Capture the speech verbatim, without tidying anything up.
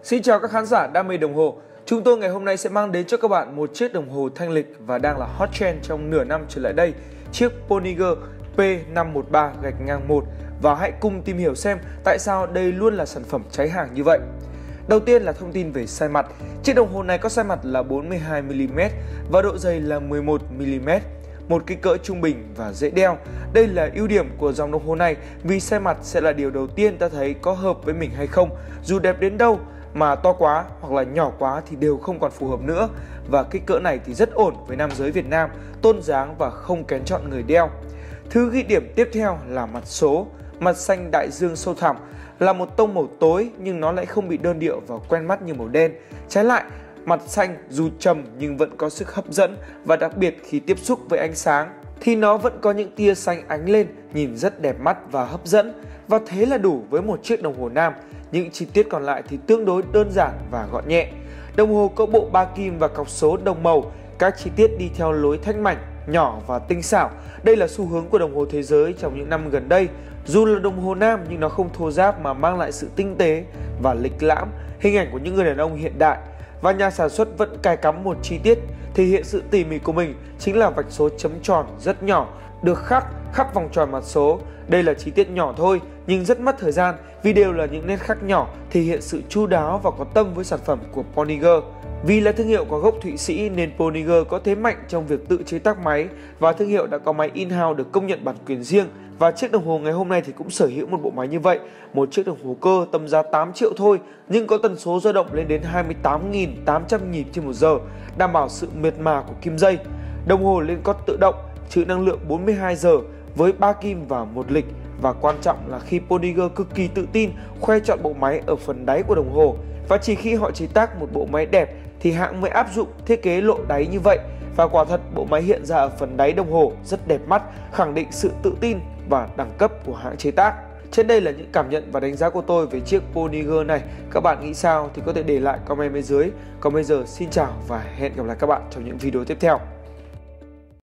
Xin chào các khán giả đam mê đồng hồ. Chúng tôi ngày hôm nay sẽ mang đến cho các bạn một chiếc đồng hồ thanh lịch và đang là hot trend trong nửa năm trở lại đây, chiếc Pohniger P năm một ba một. Và hãy cùng tìm hiểu xem tại sao đây luôn là sản phẩm cháy hàng như vậy. Đầu tiên là thông tin về size mặt. Chiếc đồng hồ này có size mặt là bốn mươi hai mi li mét và độ dày là mười một mi li mét. Một kích cỡ trung bình và dễ đeo. Đây là ưu điểm của dòng đồng hồ này vì size mặt sẽ là điều đầu tiên ta thấy có hợp với mình hay không. Dù đẹp đến đâu mà to quá hoặc là nhỏ quá thì đều không còn phù hợp nữa. Và kích cỡ này thì rất ổn với nam giới Việt Nam, tôn dáng và không kén chọn người đeo. Thứ ghi điểm tiếp theo là mặt số. Mặt xanh đại dương sâu thẳm là một tông màu tối nhưng nó lại không bị đơn điệu và quen mắt như màu đen. Trái lại, mặt xanh dù trầm nhưng vẫn có sức hấp dẫn và đặc biệt khi tiếp xúc với ánh sáng thì nó vẫn có những tia xanh ánh lên, nhìn rất đẹp mắt và hấp dẫn. Và thế là đủ với một chiếc đồng hồ nam. Những chi tiết còn lại thì tương đối đơn giản và gọn nhẹ. Đồng hồ có bộ ba kim và cọc số đồng màu, các chi tiết đi theo lối thanh mảnh, nhỏ và tinh xảo. Đây là xu hướng của đồng hồ thế giới trong những năm gần đây. Dù là đồng hồ nam nhưng nó không thô ráp mà mang lại sự tinh tế và lịch lãm, hình ảnh của những người đàn ông hiện đại. Và nhà sản xuất vẫn cài cắm một chi tiết thể hiện sự tỉ mỉ của mình, chính là vạch số chấm tròn rất nhỏ được khắc khắp vòng tròn mặt số. Đây là chi tiết nhỏ thôi nhưng rất mất thời gian vì đều là những nét khắc nhỏ thể hiện sự chu đáo và có tâm với sản phẩm của Pohniger. Vì là thương hiệu có gốc Thụy Sĩ nên Pohniger có thế mạnh trong việc tự chế tác máy và thương hiệu đã có máy in-house được công nhận bản quyền riêng. Và chiếc đồng hồ ngày hôm nay thì cũng sở hữu một bộ máy như vậy, một chiếc đồng hồ cơ tầm giá tám triệu thôi nhưng có tần số dao động lên đến hai mươi tám nghìn tám trăm nhịp trên một giờ, đảm bảo sự mượt mà của kim dây. Đồng hồ lên cót tự động, trữ năng lượng bốn mươi hai giờ với ba kim và một lịch. Và quan trọng là khi Pohniger cực kỳ tự tin khoe chọn bộ máy ở phần đáy của đồng hồ. Và chỉ khi họ chế tác một bộ máy đẹp thì hãng mới áp dụng thiết kế lộ đáy như vậy. Và quả thật bộ máy hiện ra ở phần đáy đồng hồ rất đẹp mắt, khẳng định sự tự tin và đẳng cấp của hãng chế tác. Trên đây là những cảm nhận và đánh giá của tôi về chiếc Pohniger này. Các bạn nghĩ sao thì có thể để lại comment bên dưới. Còn bây giờ xin chào và hẹn gặp lại các bạn trong những video tiếp theo.